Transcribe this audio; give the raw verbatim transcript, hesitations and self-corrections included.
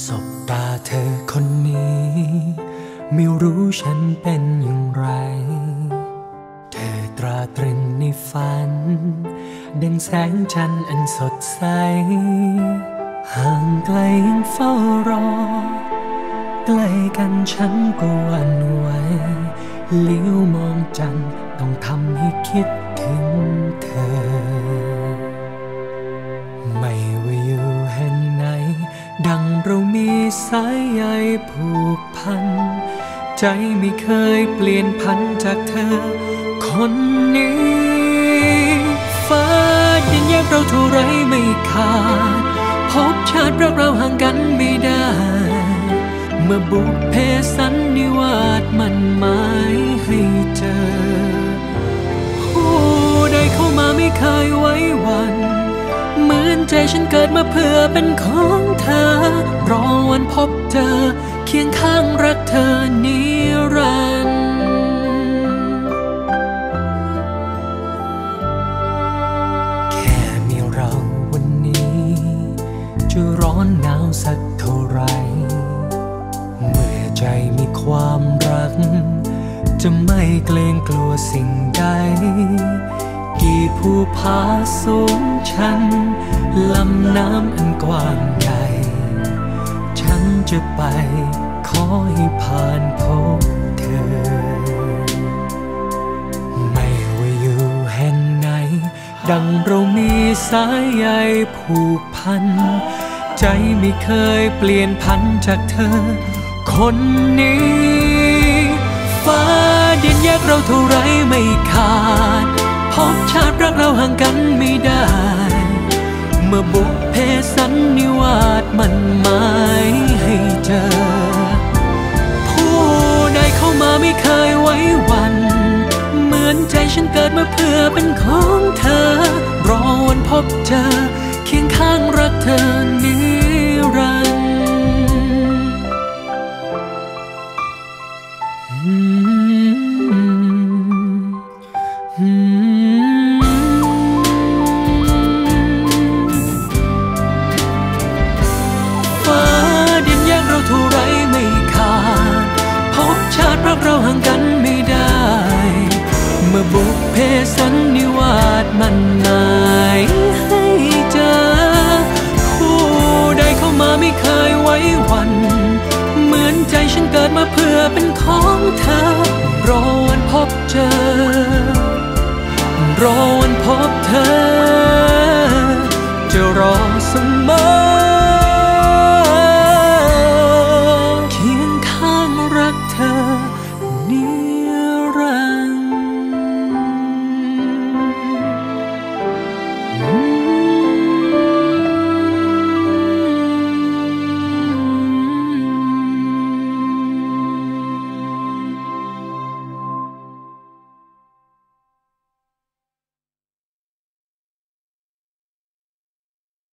สบตาเธอคนนี้ไม่รู้ฉันเป็นอย่างไรเธอตราตรึงในฝันดังแสงจันทร์อันสดใสห่างไกลยังเฝ้ารอใกล้กันฉันก็หวั่นไหวเลี้ยวมองจันทร์ต้องทำให้คิดถึงเธอไม่ว่าอยู่แห่งไหนดังเรามีสายใยผูกพันใจไม่เคยเปลี่ยนพันจากเธอคนนี้ฟ้าดินแยกเราเท่าไรไม่ขาดพบชาติรักเราห่างกันไม่ได้เมื่อบุพเพสันนิวาสมันหมายให้เจอผู้ใดเข้ามาไม่เคยไว้วันเหมือนใจฉันเกิดมาเพื่อเป็นของเธอรอวันพบเจอเคียงข้างรักเธอนิรันดร์แค่มีเราวันนี้จะร้อนหนาวสักเท่าไรเมื่อใจมีความรักจะไม่เกรงกลัวสิ่งใดกี่ภูผาสูงชันลำน้ำอันกว้างใหญ่ฉันจะไปขอให้ผ่านพบเธอไม่ว่าอยู่แห่งไหนดังเรามีสายใยผูกพันใจไม่เคยเปลี่ยนพันจากเธอคนนี้ฟ้าดินแยกเราเท่าไรไม่ขาดพบชาติรักเราห่างกันไม่ได้เมื่อบุพเพสันนิวาสมันหมายให้เจอผู้ใดเข้ามาไม่เคยไว้วันเหมือนใจฉันเกิดมาเพื่อเป็นของเธอรอวันพบเจอเคียงข้างรักเธอนิรันดร์เราห่างกันไม่ได้เมื่อบุพเพสันนิวาสมันหมายให้เจอผู้ใดเข้ามาไม่เคยไว้วันเหมือนใจฉันเกิดมาเพื่อเป็นของเธอรอวันพบเจอรอวันพบเธอจะรอ